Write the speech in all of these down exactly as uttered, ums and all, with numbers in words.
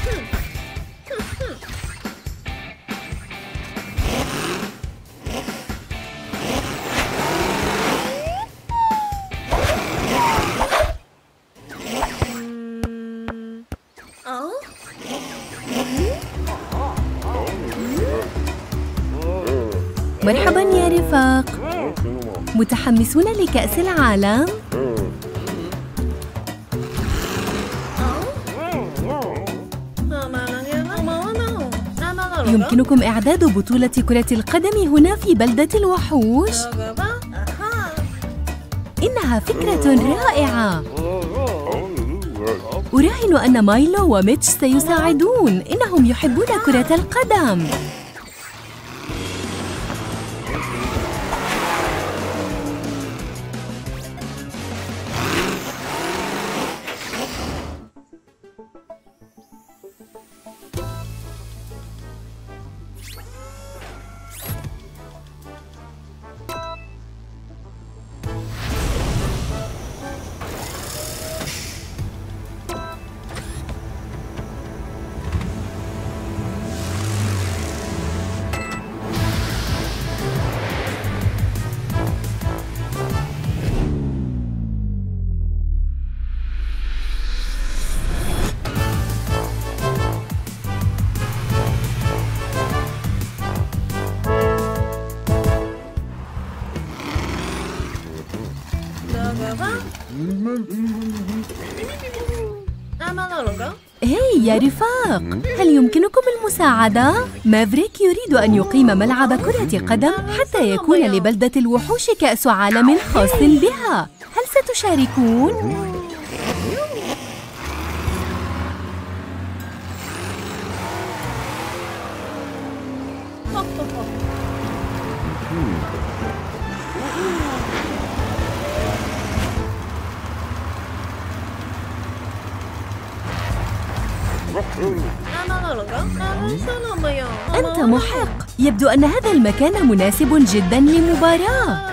مرحباً يا رفاق، متحمسون لكأس العالم؟ يمكنكم إعداد بطولة كرة القدم هنا في بلدة الوحوش؟ إنها فكرة رائعة. أراهن أن مايلو وميتش سيساعدون، إنهم يحبون كرة القدم. هاي يا رفاق، هل يمكنكم المساعدة؟ مافريك يريد أن يقيم ملعب كرة قدم حتى يكون لبلدة الوحوش كأس عالم خاص بها. هل ستشاركون؟ أنت محق. يبدو أن هذا المكان مناسب جداً لمباراة.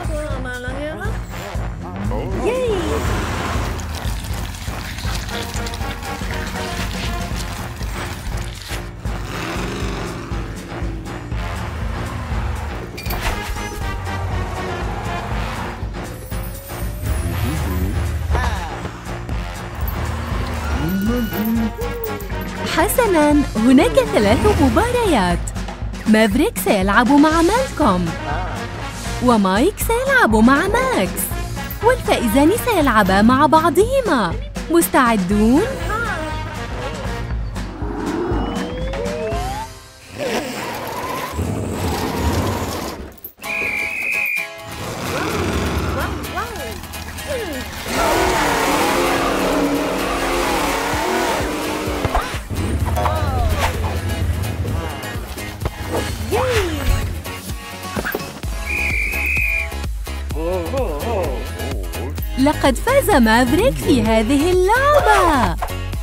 حسناً، هناك ثلاث مباريات. مافريك سيلعب مع مالكوم، ومايك سيلعب مع ماكس، والفائزان سيلعبا مع بعضهما. مستعدون؟ لقد فاز مافريك في هذه اللعبة.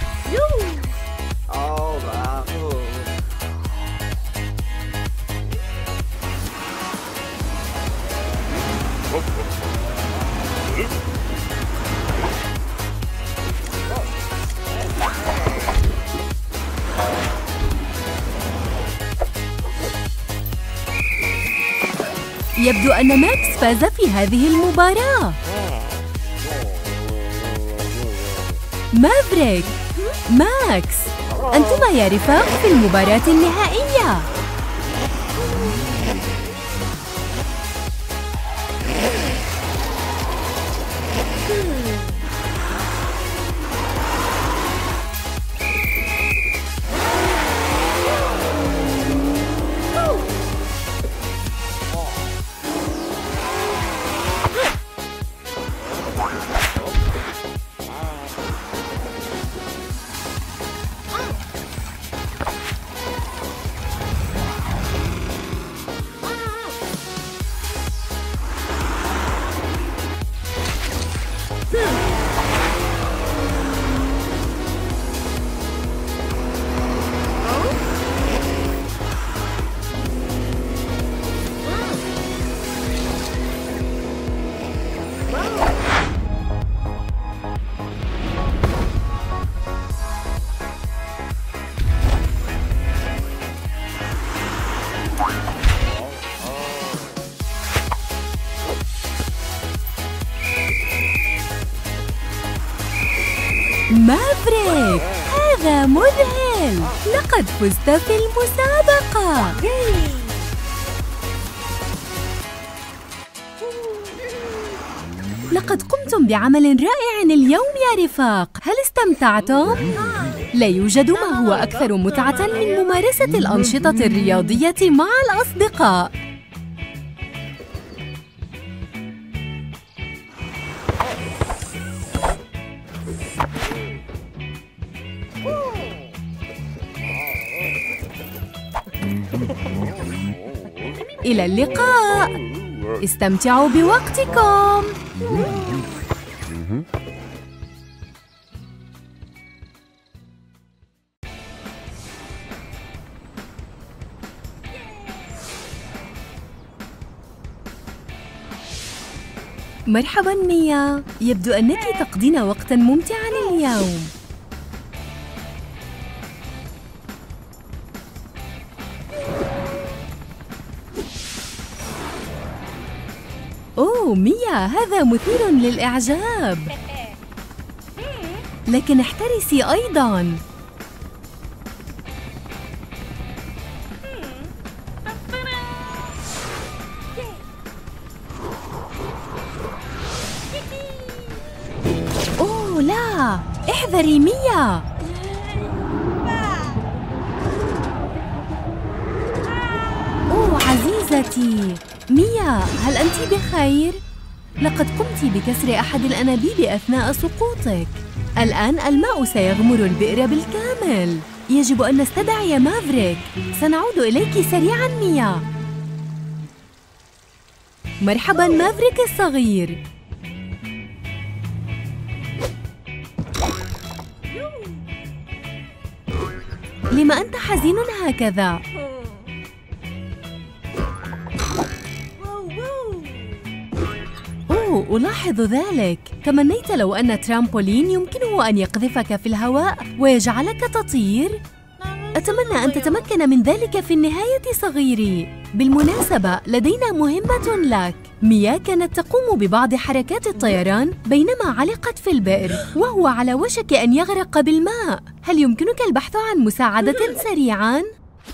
يبدو أن ماكس فاز في هذه المباراة. مافريك، ماكس، أنتما يا رفاق في المباراة النهائية. مافريك، هذا مذهل! لقد فزت في المسابقة! لقد قمتم بعمل رائع اليوم يا رفاق، هل استمتعتم؟ لا يوجد ما هو أكثر متعة من ممارسة الأنشطة الرياضية مع الأصدقاء. إلى اللقاء، استمتعوا بوقتكم. مرحباً ميا، يبدو أنك تقضين وقتاً ممتعاً اليوم. أوه ميا، هذا مثير للإعجاب، لكن احترسي أيضاً. أوه لا، احذري ميا. أوه عزيزتي ميا، هل أنت بخير؟ لقد قمت بكسر أحد الأنابيب أثناء سقوطك. الآن الماء سيغمر البئر بالكامل. يجب أن نستدعي مافريك. سنعود إليك سريعاً ميا. مرحباً مافريك الصغير. لما أنت حزين هكذا؟ أوه، ألاحظ ذلك. تمنيت لو أن ترامبولين يمكنه أن يقذفك في الهواء ويجعلك تطير. أتمنى أن تتمكن من ذلك في النهاية صغيري. بالمناسبة، لدينا مهمة لك. ميا كانت تقوم ببعض حركات الطيران بينما علقت في البئر وهو على وشك أن يغرق بالماء. هل يمكنك البحث عن مساعدة سريعاً؟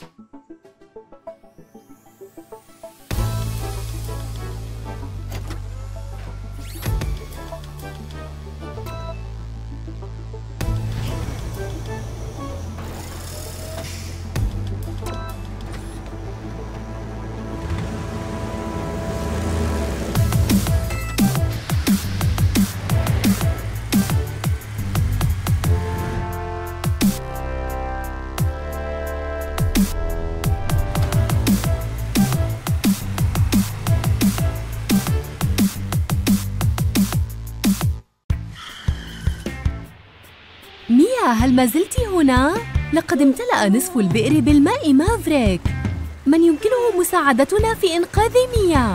ميا، هل ما زلت هنا؟ لقد امتلأ نصف البئر بالماء مافريك. من يمكنه مساعدتنا في إنقاذ ميا؟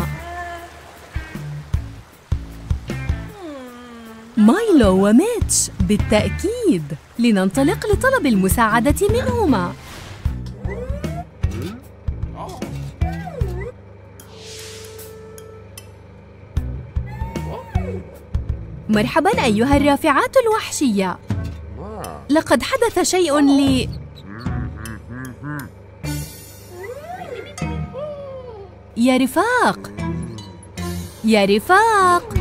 مايلو وميتش بالتأكيد. لننطلق لطلب المساعدة منهما. مرحباً أيها الرافعات الوحشية. لقد حدث شيء لي. يا رفاق، يا رفاق،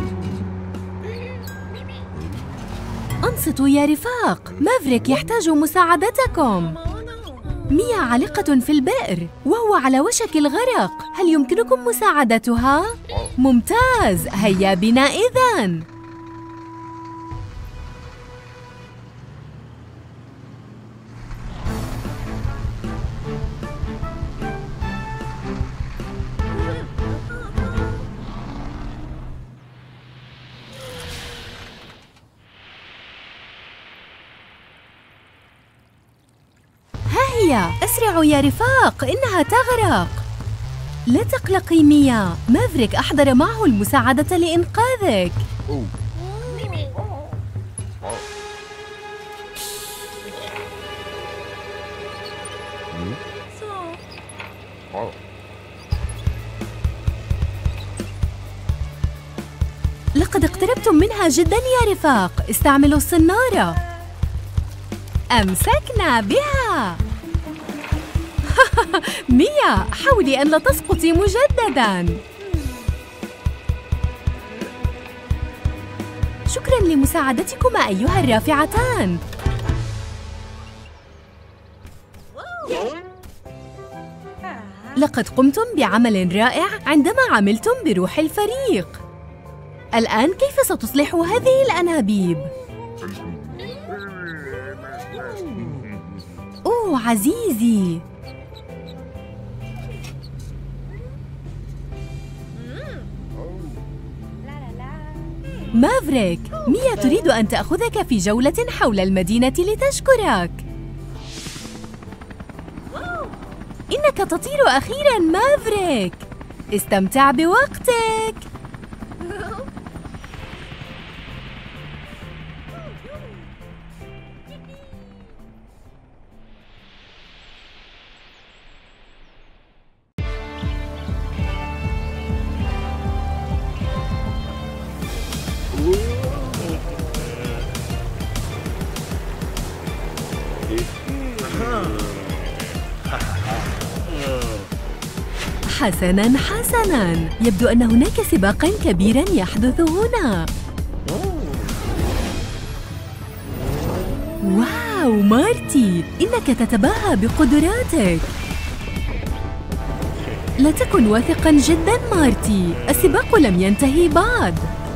أنصتوا يا رفاق، مافريك يحتاج مساعدتكم. ميا عالقة في البئر وهو على وشك الغرق. هل يمكنكم مساعدتها؟ ممتاز، هيا بنا إذن. أسرعوا يا رفاق، إنها تغرق. لا تقلقي ميا، مافريك أحضر معه المساعدة لإنقاذك. لقد اقتربتم منها جداً يا رفاق، استعملوا الصنارة. أمسكنا بها. ميا، حاولي أن لا تسقطي مجدداً. شكراً لمساعدتكما أيها الرافعتان. لقد قمتم بعمل رائع عندما عملتم بروح الفريق. الآن كيف ستصلحوا هذه الأنابيب؟ أوه عزيزي، مافريك، ميا تريد أن تأخذك في جولة حول المدينة لتشكرك. إنك تطير أخيراً مافريك، استمتع بوقتك. حسناً حسناً، يبدو أن هناك سباقاً كبيراً يحدث هنا. واو مارتي، إنك تتباهى بقدراتك. لا تكن واثقاً جداً مارتي، السباق لم ينتهي بعد.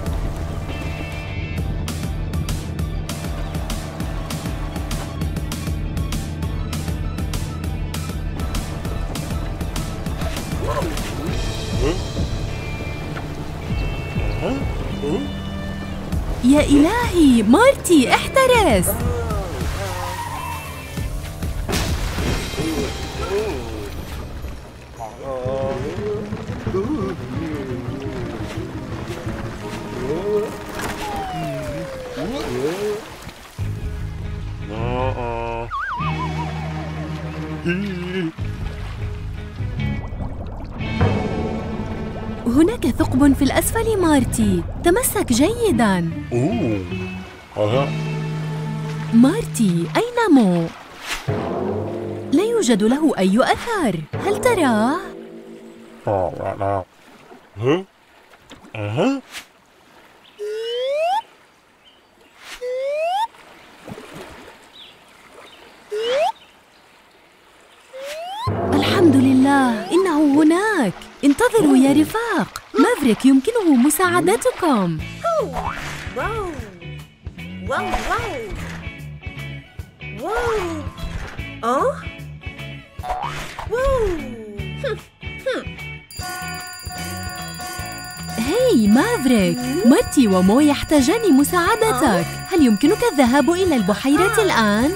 يا إلهي مارتي، احترس. هناك ثقب في الأسفل مارتي، تمسك جيداً. أوه. مارتي، أين مو؟ لا يوجد له أي أثر، هل تراه؟ ها؟ أها؟ الحمد لله، إنه هناك. انتظروا يا رفاق، مافريك يمكنه مساعدتكم. واو واو واو واو أه واو. هاي مافريك، مارتي ومو يحتاجان مساعدتك. هل يمكنك الذهاب إلى البحيرة الآن؟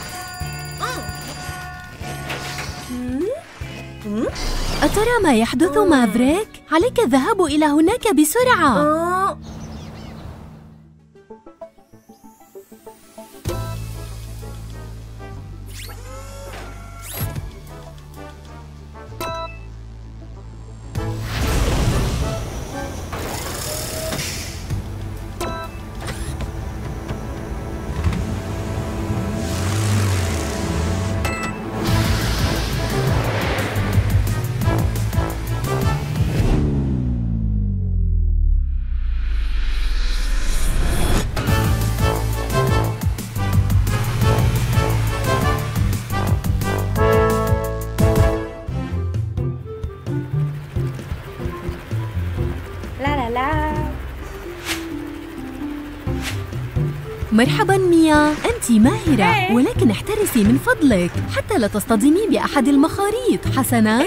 أترى ما يحدث مافريك؟ عليك الذهاب إلى هناك بسرعة. أه مرحباً ميا، أنت ماهرة، ولكن احترسي من فضلك حتى لا تصطدمي بأحد المخاريط، حسناً؟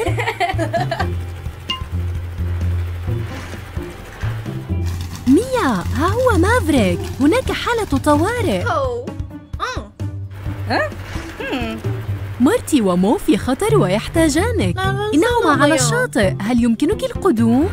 ميا، ها هو مافريك، هناك حالة طوارئ. مارتي ومو في خطر ويحتاجانك، إنهما على الشاطئ، هل يمكنك القدوم؟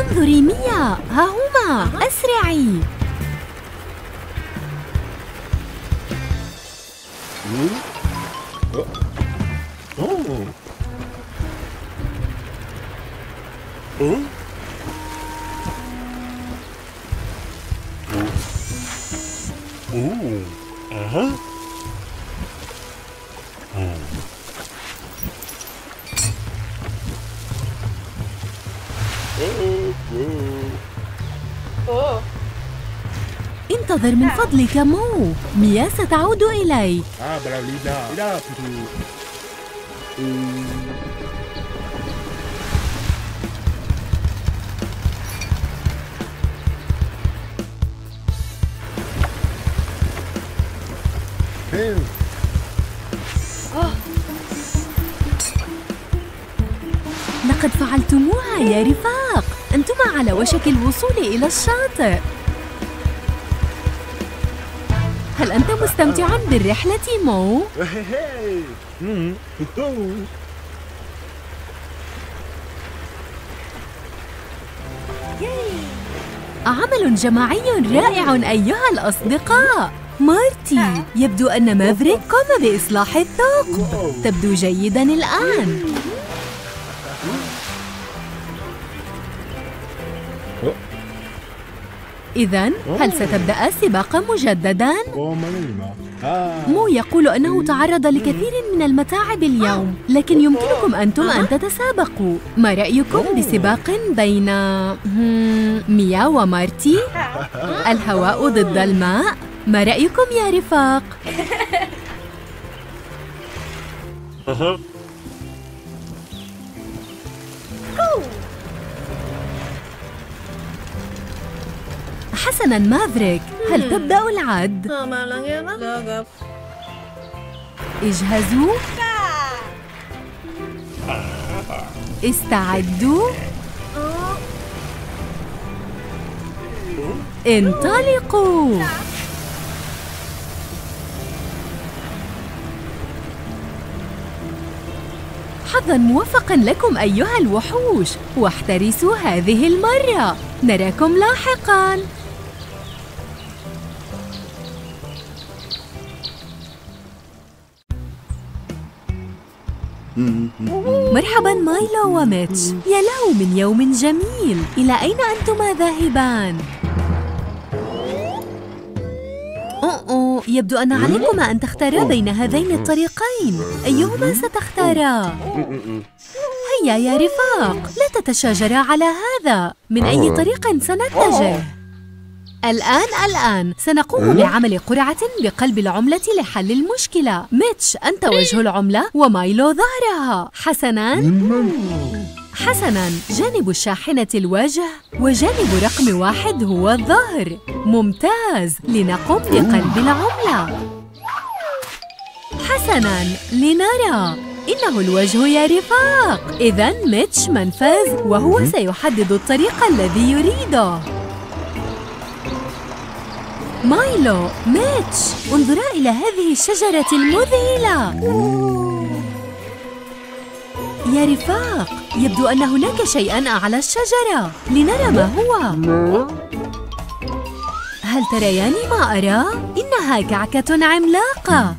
انظري ميا، ها هما، أسرعي. Ooh. Uh-huh. انتظر من فضلك مو، ميا ستعود إليك. لقد فعلتموها يا رفاق، أنتما على وشك الوصول إلى الشاطئ. هل أنت مستمتع بالرحلة مو؟ عمل جماعي رائع أيها الأصدقاء. مارتي، يبدو أن مافريك قام بإصلاح الثقب. تبدو جيداً الآن. إذن، هل ستبدأ السباق مجدداً؟ مو يقول أنه تعرض لكثير من المتاعب اليوم، لكن يمكنكم أنتم أن تتسابقوا. ما رأيكم بسباق بين ميا ومارتي؟ الهواء ضد الماء؟ ما رأيكم يا رفاق؟ حسناً مافريك، هل تبدأ العد؟ اجهزوا، استعدوا، انطلقوا. حظاً موفقاً لكم أيها الوحوش، واحترسوا هذه المرة. نراكم لاحقاً. مرحباً مايلو وميتش، يا له من يوم جميل. إلى أين أنتما ذاهبان؟ أوه، يبدو أن عليكما أن تختارا بين هذين الطريقين. أيهما ستختارا؟ هيا يا رفاق، لا تتشاجرا على هذا. من أي طريق سنتجه؟ الآن الآن سنقوم بعمل قرعة بقلب العملة لحل المشكلة. ميتش، أنت وجه العملة ومايلو ظهرها. حسناً حسناً، جانب الشاحنة الوجه، وجانب رقم واحد هو الظهر. ممتاز، لنقوم بقلب العملة. حسناً، لنرى. إنه الوجه يا رفاق. إذن ميتش من فاز، وهو سيحدد الطريق الذي يريده. مايلو، ميتش، انظرا إلى هذه الشجرة المذهلة. يا رفاق، يبدو أن هناك شيئاً أعلى الشجرة. لنرى ما هو. هل تريان ما أرى؟ إنها كعكة عملاقة.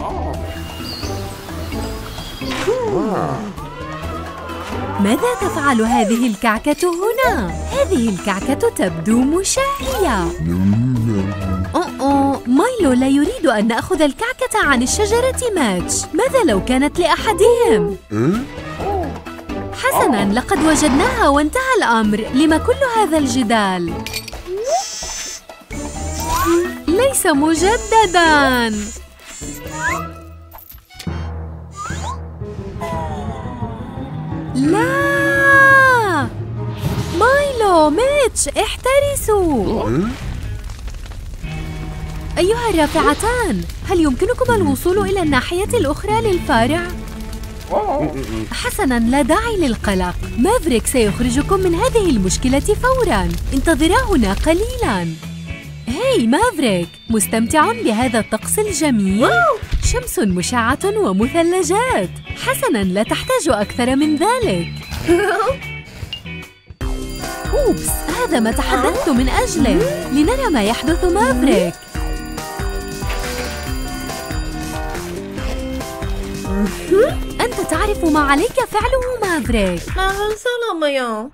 ماذا تفعل هذه الكعكة هنا؟ هذه الكعكة تبدو مشهية. أوه، مايلو لا يريد أن نأخذ الكعكة عن الشجرة ماتش. ماذا لو كانت لأحدهم؟ حسناً، لقد وجدناها وانتهى الأمر. لما كل هذا الجدال؟ ليس مجدداً. لا، مايلو، ميتش، احترسوا. أيها الرافعتان، هل يمكنكما الوصول إلى الناحية الأخرى للفارع؟ حسناً، لا داعي للقلق. مافريك سيخرجكم من هذه المشكلة فوراً. انتظرا هنا قليلاً. هاي مافريك، مستمتع بهذا الطقس الجميل؟ شمس مشعة ومثلجات. حسناً، لا تحتاج أكثر من ذلك. أوبس، هذا ما تحدثت من أجله. لنرى ما يحدث مافريك. أنت تعرف ما عليك فعله مافريك. سلام يا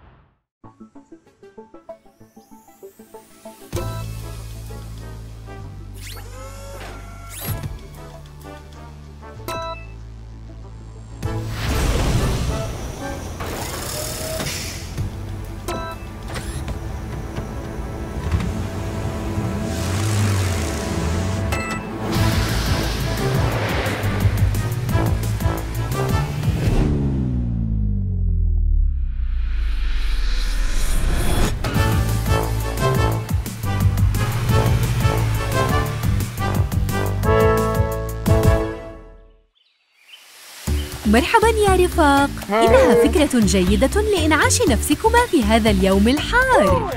مرحباً يا رفاق. إنها فكرة جيدة لإنعاش نفسكما في هذا اليوم الحار.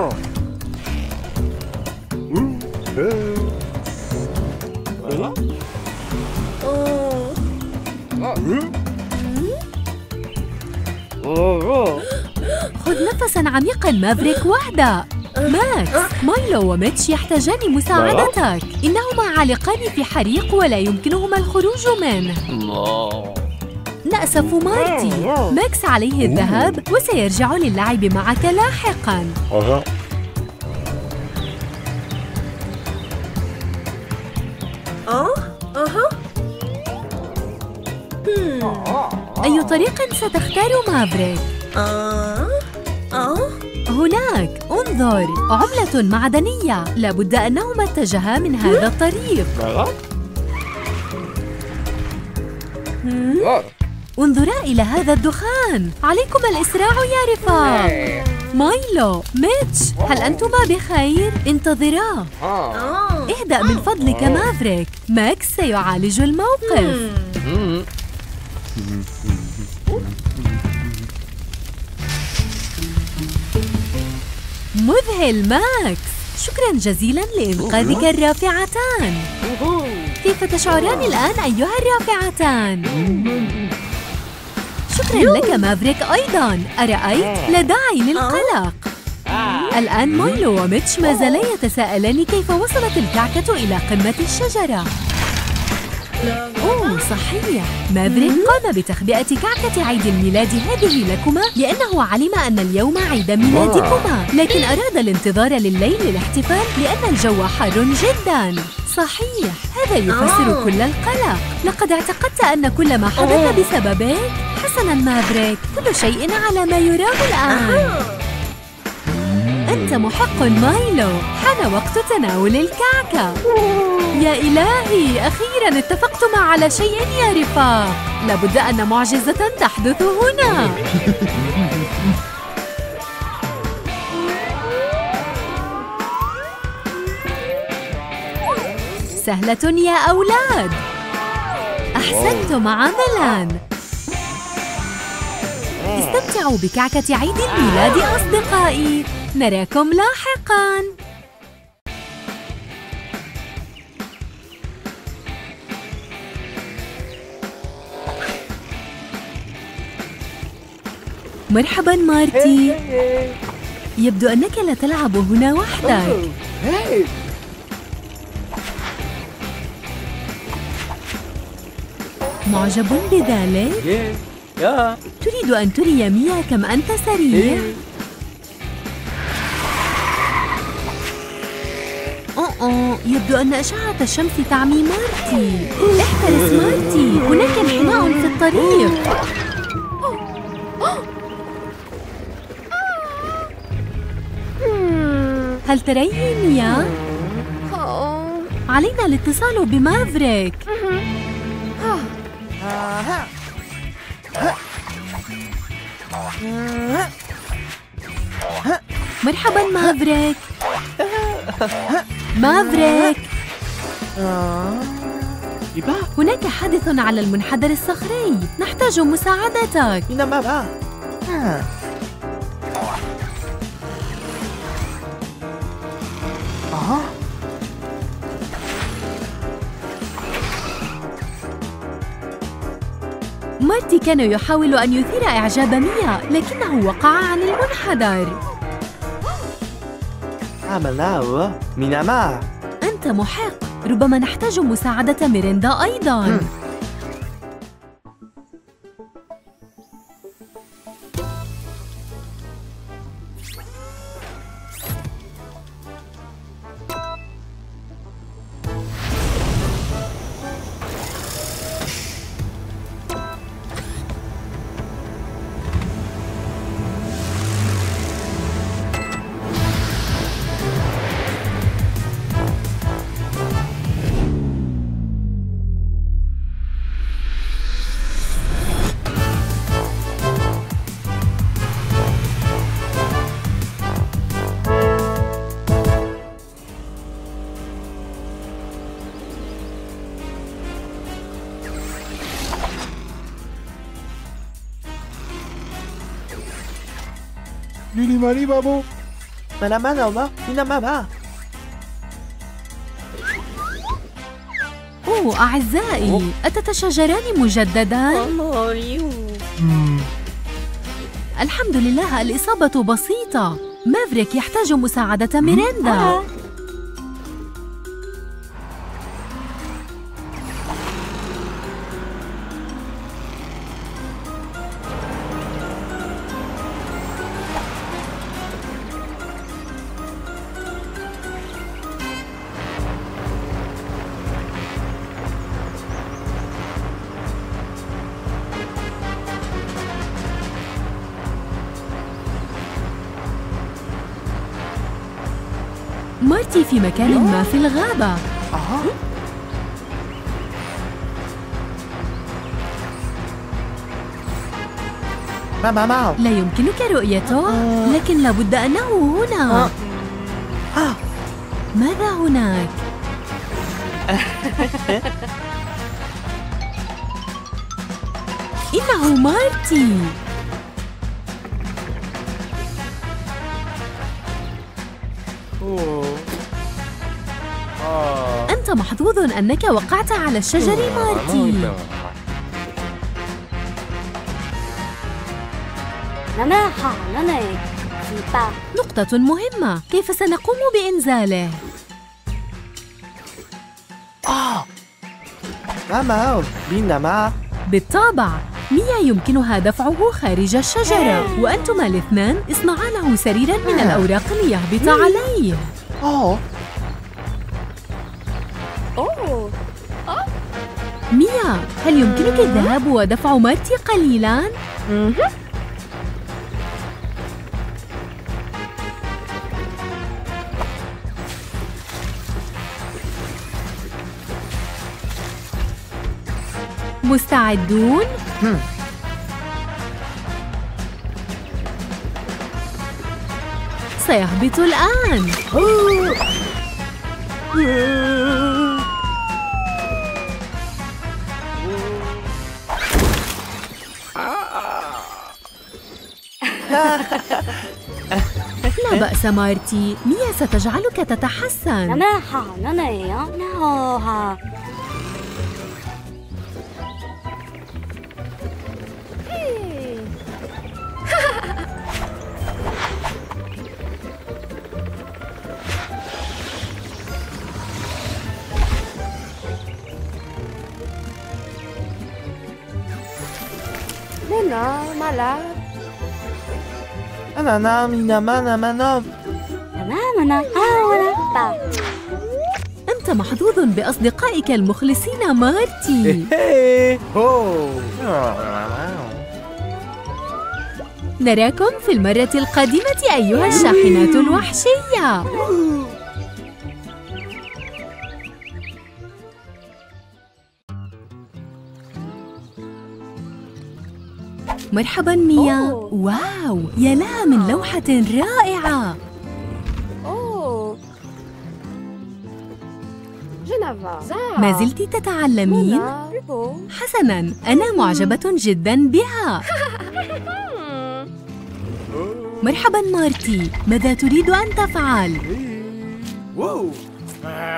خذ نفساً عميقاً مافريك واهدأ. ماكس، مايلو وميتش يحتاجان مساعدتك. إنهما عالقان في حريق ولا يمكنهما الخروج منه. نأسف مارتي. ماكس عليه الذهاب وسيرجع للعب معك لاحقاً. أها. أه؟ أها. أي طريق ستختار مافريك؟ آه؟ آه؟ هناك، انظر، عملة معدنية. لابد أنهما اتجها من هذا الطريق. انظرا إلى هذا الدخان. عليكما الإسراع يا رفاق. مايلو، ميتش، هل أنتما بخير؟ انتظرا. اهدأ من فضلك مافريك. ماكس سيعالج الموقف. مذهل ماكس. شكراً جزيلاً لإنقاذك الرافعتان. كيف تشعران الآن أيها الرافعتان؟ شكراً لك مافريك أيضاً. أرأيت؟ لا داعي للقلق. الآن مايلو وميتش ما زالا يتساءلان كيف وصلت الكعكة إلى قمة الشجرة. أوه صحيح، مافريك قام بتخبئة كعكة عيد الميلاد هذه لكما لأنه علم أن اليوم عيد ميلادكما، لكن أراد الانتظار لليل للاحتفال لأن الجو حار جداً. صحيح، هذا يفسر كل القلق. لقد اعتقدت أن كل ما حدث بسببك. حسناً مافريك، كل شيء على ما يرام الآن. أنت محق مايلو. حان وقت تناول الكعكة. يا إلهي، أخيراً اتفقتما على شيء يا رفاق. لابد أن معجزة تحدث هنا. سهلة يا أولاد. أحسنتم عملاً. استمتعوا بكعكة عيد الميلاد أصدقائي. نراكم لاحقاً. مرحباً مارتي. يبدو أنك لا تلعب هنا وحدك. معجب بذلك؟ تريد أن تري ميا كم أنت سريع؟ أوه، يبدو أن أشعة الشمس تعمي مارتي. احترس مارتي، هناك انحناء في الطريق. هل ترين ميا؟ علينا الاتصال بمافريك. مرحباً مافريك. مافريك، هناك حادث على المنحدر الصخري. نحتاج مساعدتك. مارتي كان يحاول أن يثير إعجاب ميا، لكنه وقع عن المنحدر. عملناه ميناما. أنت محق. ربما نحتاج مساعدة ميريندا أيضاً. Lili Mali Babo. ميناما نوما ميناما. أوه أعزائي، أتتشاجران مجدداً؟ الحمد لله، الإصابة بسيطة. مافريك يحتاج مساعدة ميريندا. مارتي في مكان ما في الغابة. أها. ماما ماو. لا يمكنك رؤيته، لكن لابد أنه هنا. ماذا هناك؟ إنه مارتي. أنت محظوظ أنك وقعت على الشجر مارتي. نقطة مهمة، كيف سنقوم بإنزاله؟ آه. ماما ميناما. بالطبع، ميا يمكنها دفعه خارج الشجرة، وأنتما الاثنان اصنعا له سريراً من الأوراق ليهبط عليه. أوه. ميا، هل يمكنك الذهاب ودفع مارتي قليلاً؟ مستعدون؟ سيهبط الآن. لا بأس مارتي، ميا ستجعلك تتحسن. أنا نام ميناما ناما. أنت محظوظ بأصدقائك المخلصين مارتي. نراكم في المرة القادمة أيها الشاحنات الوحشية. مرحباً ميا. واو، يا لها من لوحة رائعة. ما زلت تتعلمين؟ حسناً، أنا معجبة جداً بها. مرحباً مارتي، ماذا تريد أن تفعل؟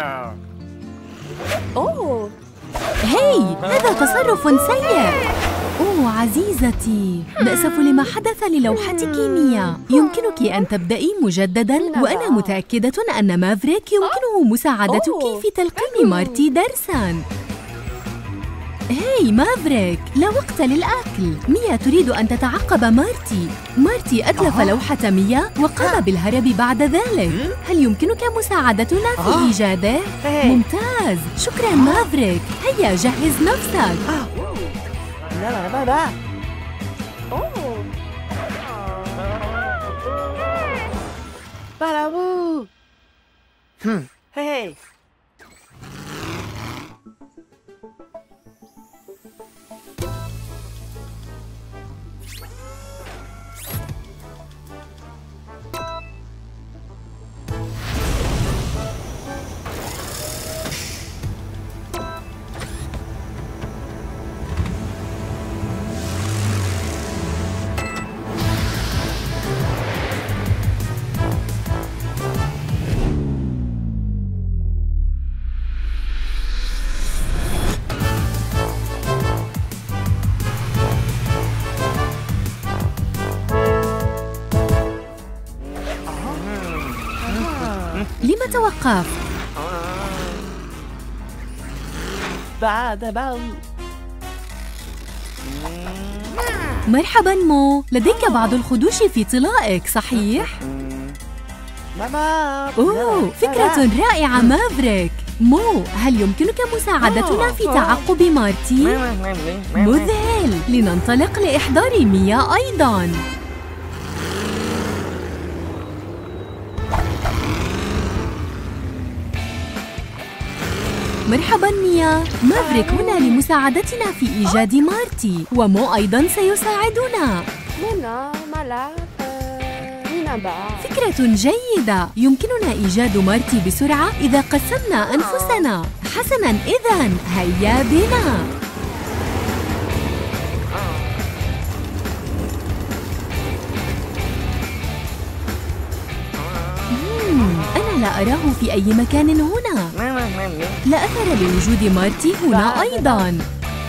هاي، هذا تصرف سيء. أوه عزيزتي، نأسف لما حدث للوحتك ميا. يمكنك أن تبدأي مجدداً، وأنا متأكدة أن مافريك يمكنه مساعدتك في تلقين مارتي درساً. هاي مافريك، لا وقت للأكل. ميا تريد أن تتعقب مارتي. مارتي أتلف لوحة ميا وقام بالهرب بعد ذلك. هل يمكنك مساعدتنا في إيجاده؟ ممتاز، شكراً مافريك. هيا جهز نفسك. لا لا لا لا. برافو. هاي. لم توقف؟ بعد بعد. مرحباً مو، لديك بعض الخدوش في طلائك، صحيح؟ ماما. أوه، فكرة رائعة مافريك. مو، هل يمكنك مساعدتنا في تعقب مارتي؟ مذهل، لننطلق لإحضار ميا أيضاً. مرحباً ميا، مافريك هنا لمساعدتنا في إيجاد مارتي، ومو أيضاً سيساعدنا. فكرة جيدة، يمكننا إيجاد مارتي بسرعة إذا قسمنا أنفسنا. حسناً، إذن هيا بنا. أنا لا أراه في أي مكان هنا. لا أثر لوجود مارتي هنا أيضاً.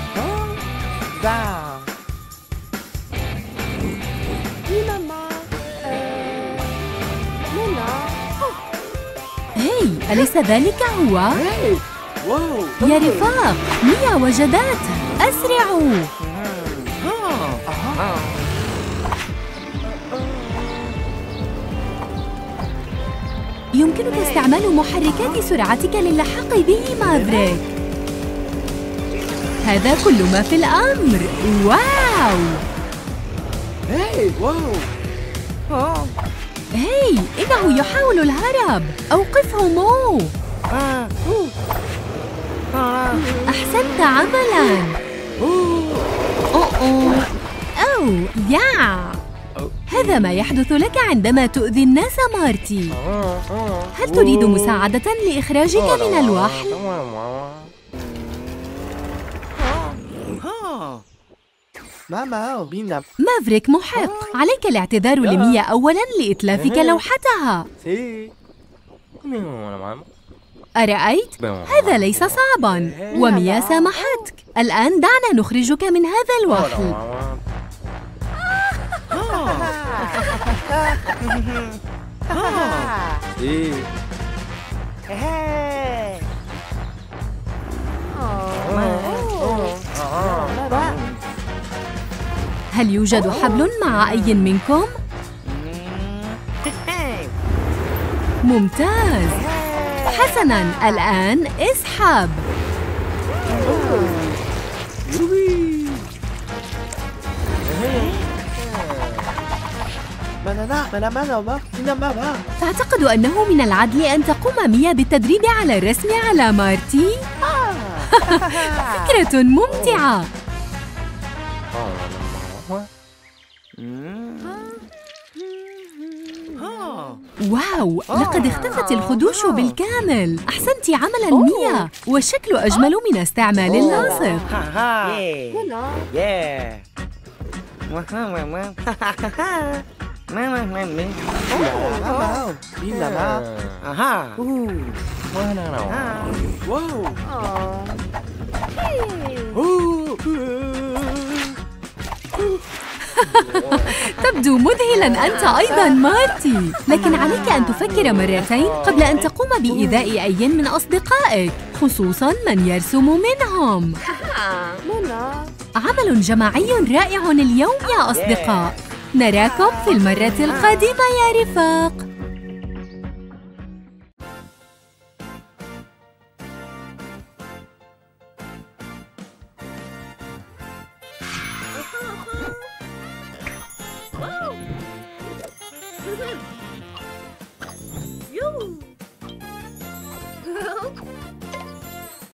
هاي، أليس ذلك هو؟ يا رفاق، ميا وجدته، أسرعوا. يمكنك استعمال محركات سرعتك للحاق به مافريك. هذا كل ما في الأمر. واو! هاي واو. هاي، إنه يحاول الهرب. أوقفه مو. أحسنت عملاً. أوه أو يا، هذا ما يحدث لك عندما تؤذي الناس مارتي. هل تريد مساعدة لإخراجك من الوحل؟ ماما بينا. مافريك محق، عليك الاعتذار لميا أولاً لإتلافك لوحتها. أرأيت؟ هذا ليس صعباً، وميا سامحتك. الآن دعنا نخرجك من هذا الوحل. هل يوجد حبل مع أي منكم؟ ممتاز. حسناً، الآن اسحب. تعتقد أنه من العدل أن تقوم ميا بالتدريب على الرسم على مارتي؟ فكرة ممتعة. واو، لقد اختفت الخدوش بالكامل. أحسنتِ عملاً ميا، والشكل أجمل من استعمال اللاصق. تبدو مذهلاً أنت أيضاً مارتي، لكن عليك أن تفكر مرتين قبل أن تقوم بإيذاء أي من أصدقائك، خصوصاً من يرسم منهم. عمل جماعي رائع اليوم يا أصدقاء. نراكم في المرة القادمة يا رفاق. Wow.